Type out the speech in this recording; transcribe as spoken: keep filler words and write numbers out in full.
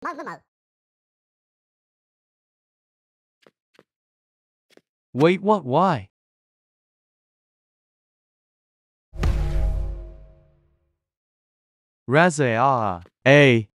Mở mở mở. Wait, what? Why? Raza A.